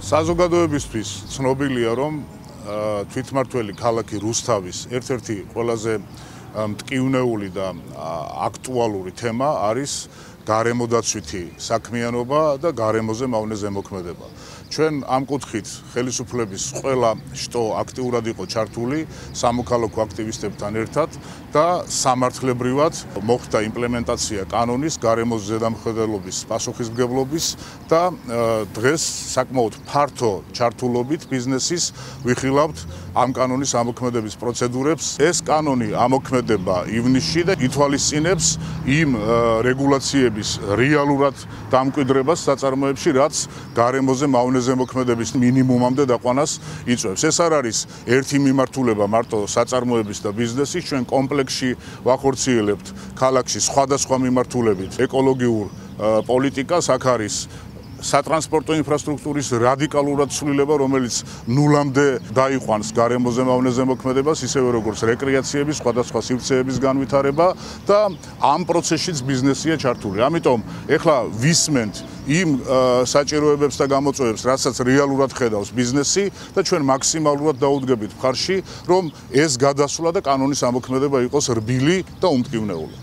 საზოგადოებისთვის ცნობილია, რომ თვითმმართველი ქალაქი რუსთავის ერთ-ერთი ყველაზე მტკივნეული და აქტუალური თემა არის გარემოდაცვითი საქმიანობა და გარემოზე მავნე ზემოქმედება. ჩვენ ამ კუთხით ხელისუფლების ყველა შტო აქტიურად იყო ჩართული სამოქალაქო აქტივისტებთან ერთად და სამართლებრივად მოხდა იმპლემენტაცია კანონის გარემოს ზედამხედველობის პასუხისმგებლობის და დღეს საკმაოდ ფართო ჩართულობით ბიზნესის ვიხილავთ ამ კანონის ამოქმედების პროცედურებს. ეს კანონი ამოქმედება ივნისში და ითვალისწინებს იმ რეგულაციების რეალურად დამკვიდრებას საწარმოებში, რაც გარემოზე მავნე ზემოქმედების მინიმუმამდე დაყვანას იწვევს. ეს არ არის ერთი მიმართულება მარტო საწარმოების და ბიზნესის, ჩვენ კომპლექსში ვახორციელებთ ქალაქში სხვადასხვა მიმართულებით ეკოლოგიურ პოლიტიკას. აქ არის სატრანსპორტო ინფრასტრუქტურის რადიკალურად ცვლილება, რომელიც ნულამდე დაიყვანს გარემოზე მავნე ზემოქმედებას, ისევე როგორც რეკრეაციების, სხვადასხვა სივრცეების განვითარება და ამ პროცესშიც ბიზნესია ჩართული. ამიტომ ეხლა ვისმენთ იმ საჭიროებებს და გამოწვევებს, რასაც რეალურად ხედავს ბიზნესი და ჩვენ მაქსიმალურად დაუდგებით მხარში, რომ ეს გადასვლა და კანონის ამოქმედება იყოს რბილი და უმტკივნეული.